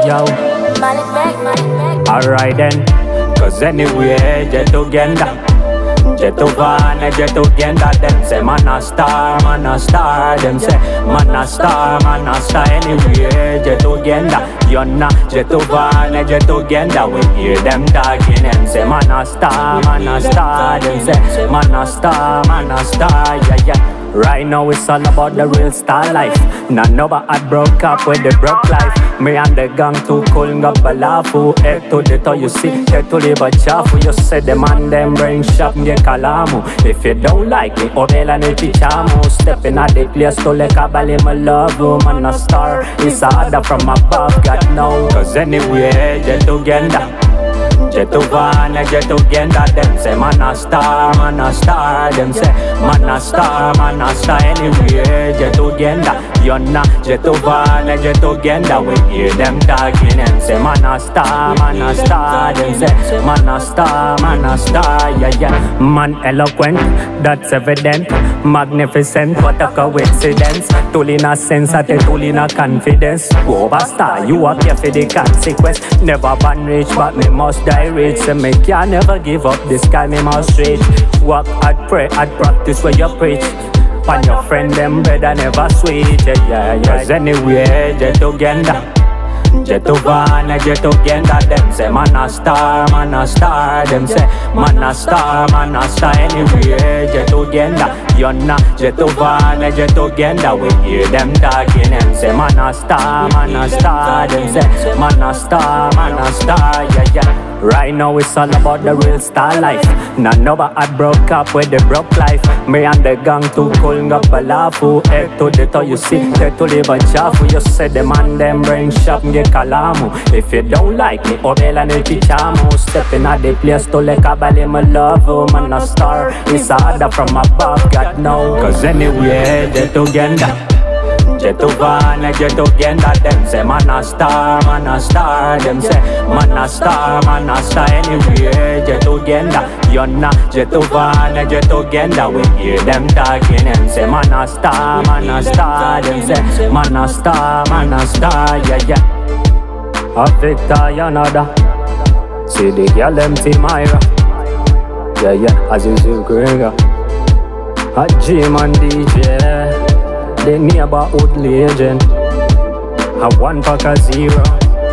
yo. Alright then, cause anyway, jet together. Jet over and jet together. Them say man a star, man a star. Them say man a star, man a star. Anyway, jet together. You know, jet over and jet together. We hear them talking. Them say man a star, man a star. Them say man a star, man a star. Yeah, yeah. Right now it's all about the real star life. None of I broke up with the broke life. Me and the gang too cool, got balafu. Head to the toe, you see, head to the bachafu. You say the man them brain sharp, get kalamu. If you don't like me, obela ne chichamu. Stepping at the place to like a bali, my love you. Man a star, it's a order from above, God know. Cause anyway, jet together. Jet over and jet together. Them say man a star, man a star. Them say man a star, man a star. Anyway, jet together. You know, jet over and jet together. We hear them talking. Them say man a star, man a star. Them say man a star, man a star. Yeah, yeah. Man eloquent, that's evident. Magnificent, what a coincidence. Tool in a sense, at a tool in a confidence. Go over star, you up here for the consequence. Never born rich, but me must die rich. So me can never give up, this guy me must reach. Work hard, pray hard, practice where you preach. On your friend them better never switch. Yeah, yeah, yeah. Cause anyway, jet together. Jet over and jet together. Them say man a star, man a star. Them say man a star, man a star. Anyway, jet together. You know, jet over and jet together. We hear them talking. Them say man a star, man a star. Them say man a star, man a star. Yeah, yeah. Right now it's all about the real star life. None of I broke up with the broke life. Me and the gang too cool, got balafu. Head to the toe, you see, head to the bachafu. You say the man them brain sharp, get kalamu. If you don't like me, obela ne chichamu. Stepping at the place to like a bali, my love you. Man a star, it's a order from above, God know. Cause anyway, they together. Jet over and jet together. Them say man a star, man a star. Them say man a star, man a star. Anyway, jet together. You know, jet over and jet together. We hear them talking. Them say man a star, man a star. Them say man a star, man a star. Yeah, yeah. A Victor, another. See the girl empty Myra. Yeah, yeah. Azizu Grega. A G-Man DJ. The neighborhood legend. A 1 pack of 0.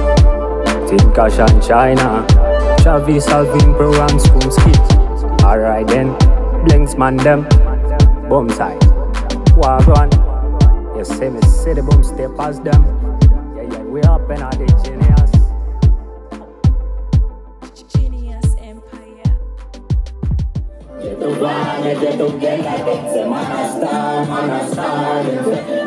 Tin Cash and China. Travis Alvin Pro and Spoonski. Alright then. Blinks man them. Boom side. Wagwan. You see me see the boom stay past them. Yeah, yeah, we up in our genius. Genius Empire. Jet over and jet together. Them say man a star, man a star. Them say